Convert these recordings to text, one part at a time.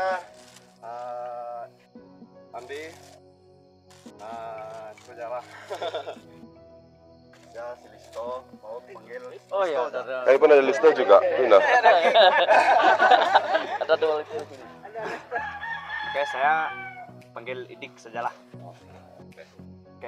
Andi, sejarah. Ya si Listo mau panggil. Oh iya, Kali pun ada Listo juga. Nah. ada dua Listo di sini. Oke, saya panggil Idik sajalah. Oke,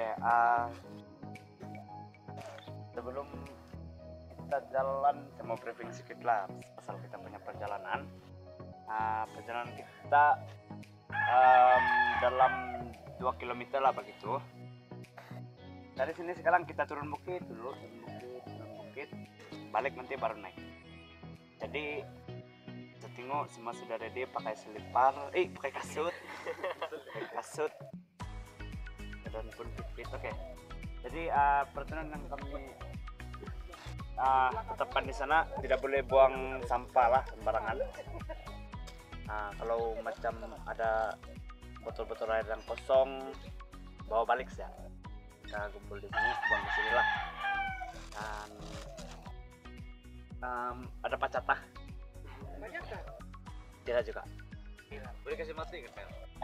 sebelum kita jalan, saya mau briefing sedikit lah asal kita punya perjalanan. Perjalanan kita dalam 2 km lah begitu. Dari sini sekarang kita turun bukit dulu, turun bukit, balik nanti baru naik. Jadi saya tengok semua sudah ready, pakai selipar, pakai kasut, dan pun fit. Oke. Jadi peraturan yang kami tetapkan di sana, tidak boleh buang sampah lah sembarangan. Kalau macam ada botol-botol air yang kosong, bawa balik saja. Kita kumpul di sini, buang di sini lah. Dan ada pacatah. Banyak kan? Tidak juga. Boleh kasih mati kan?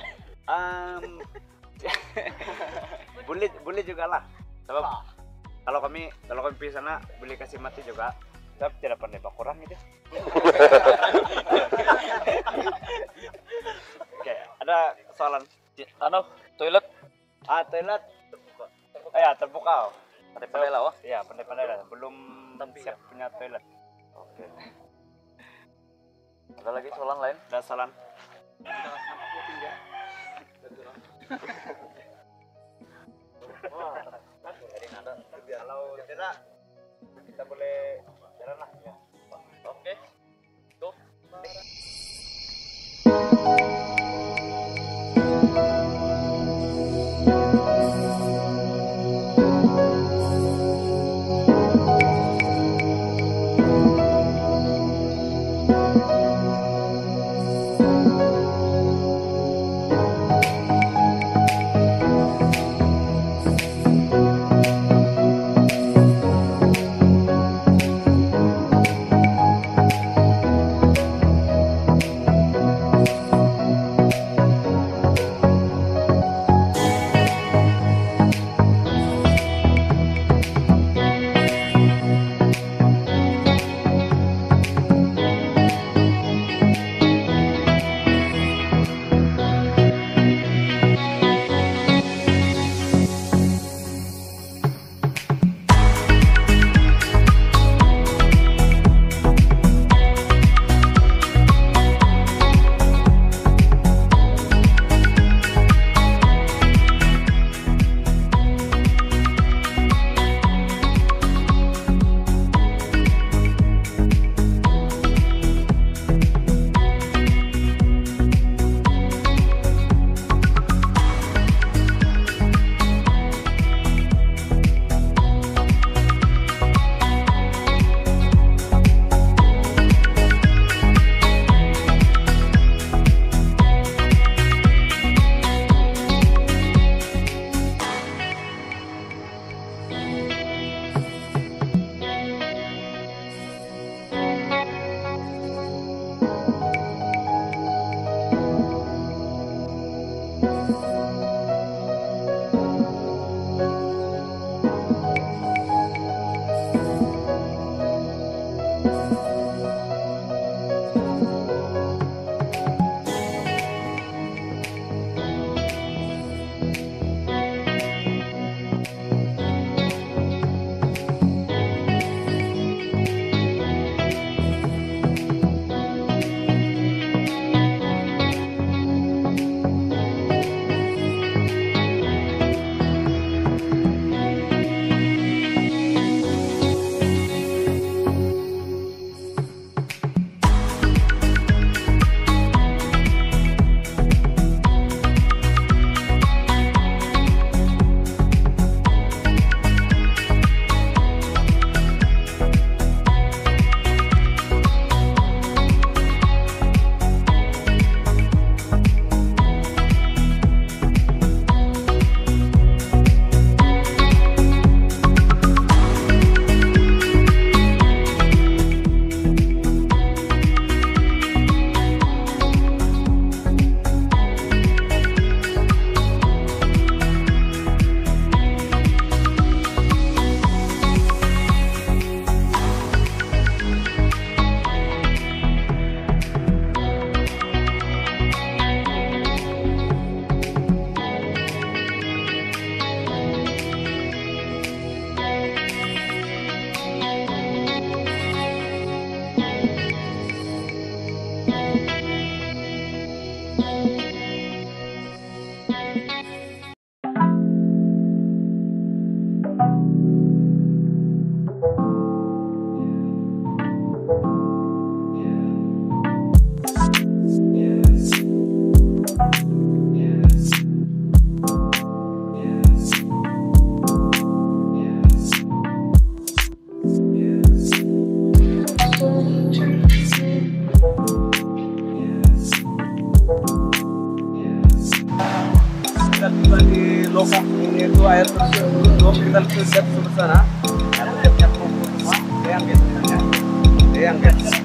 boleh juga lah. Sebab kalau kami pergi sana boleh kasih mati juga. Sebab tidak pandai bakurang itu. Oke, ada soalan. Toilet. Toilet. Ya terbuka. Pandai-pandai lah, wah. Iya, pandai-pandai lah. Belum siap punya toilet. Oke. Ada lagi soalan lain? Ada soalan. Kalau tidak, kita boleh jalan lah ya. Oke. Tuh. kita tiba di lokasi ini itu air terjun Rundum, kita lihat sebelah sana. Ada yang guys, yang guys.